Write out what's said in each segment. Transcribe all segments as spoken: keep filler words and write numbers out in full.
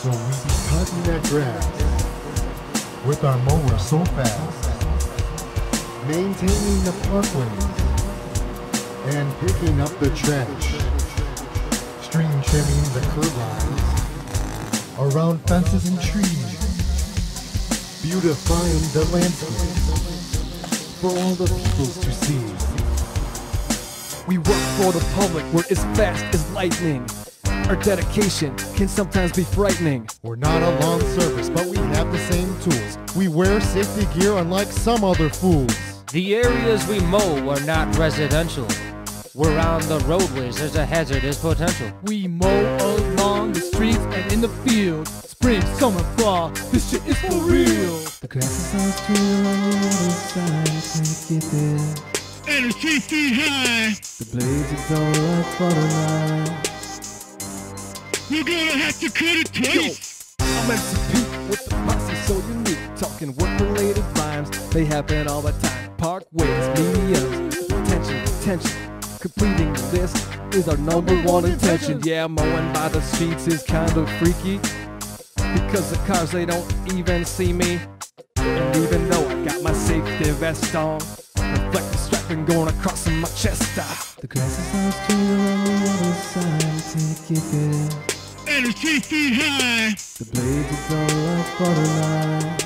So we be cutting that grass with our mower so fast, maintaining the parkways and picking up the trash, string trimming the curb lines around fences and trees, beautifying the landscape for all the people to see. We work for the public, we're as fast as lightning. Our dedication can sometimes be frightening. We're not a lawn service, but we have the same tools. We wear safety gear unlike some other fools. The areas we mow are not residential. We're on the roadways, there's a hazardous potential. We mow along the streets and in the field. Spring, summer, fall, this shit is for real. The grass is on the street along the other side, can't get there. And it's three feet high. The blades are dull like butter knives. We're gonna have to cut it twice. Yo, I'm M C P with the posse so unique. Talking work-related rhymes, they happen all the time. Parkways, mediums, attention, attention. Completing this is our number one intention. Yeah, mowing by the streets is kind of freaky, because the cars, they don't even see me. And even though I got my safety vest on, reflective strapping going across my chest. Ah. The grass is on the street along the other side, can't get there. And it's three feet high. The blades are dull like butter knives.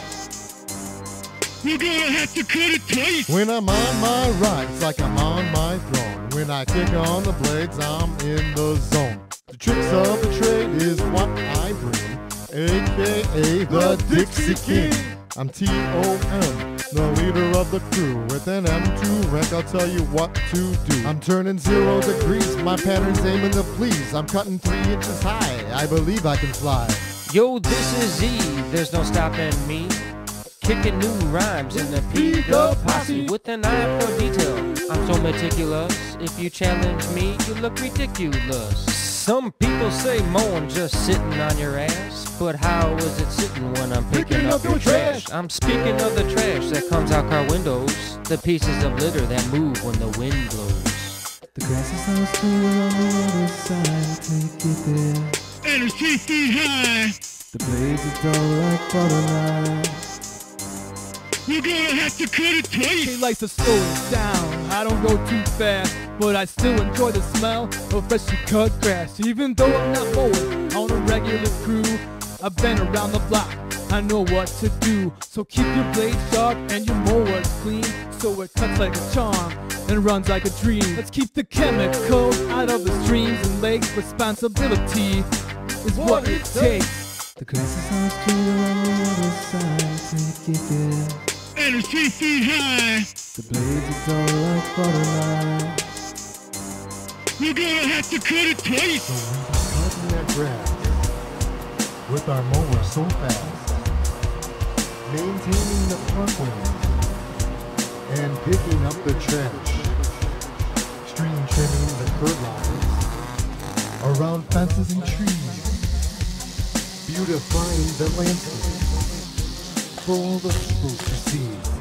We're gonna have to cut it twice. When I'm on my ride, it's like I'm on my throne. When I kick on the blades, I'm in the zone. The tricks of the trade is what I bring, aka the Dixie King. I'm T O M, the leader of the crew. With an M two rank, I'll tell you what to do. I'm turning zero degrees, my pattern's aiming to please. I'm cutting three inches high, I believe I can fly. Yo, this is Z, there's no stopping me. Kicking new rhymes in the P Dub Posse with an eye for detail. I'm so meticulous, if you challenge me, you look ridiculous. Some people say mowing just sitting on your ass, but how is it sitting when I'm picking, picking up, up your trash? trash? I'm speaking of the trash that comes out car windows, the pieces of litter that move when the wind blows. The grass is on the street along the other side, can't get there. And it's three feet high. The blades are dull like butter knives. We're gonna have to cut it twice. They like to slow it down, I don't go too fast, but I still enjoy the smell of freshly cut grass. Even though I'm not mowing on a regular crew, I've been around the block, I know what to do. So keep your blade sharp and your mowers clean, so it cuts like a charm and runs like a dream. Let's keep the chemicals out of the streams and lakes. Responsibility is what it takes. The grass is on the street along the other side, can't get there. And it's three feet high. The blades are dull like butter knives. We're gonna have to cut it twice. So we be cutting that grass with our mower so fast, maintaining the parkways and picking up the trash, string trimming the curb lines around fences and trees, beautifying the landscape for all the people to see.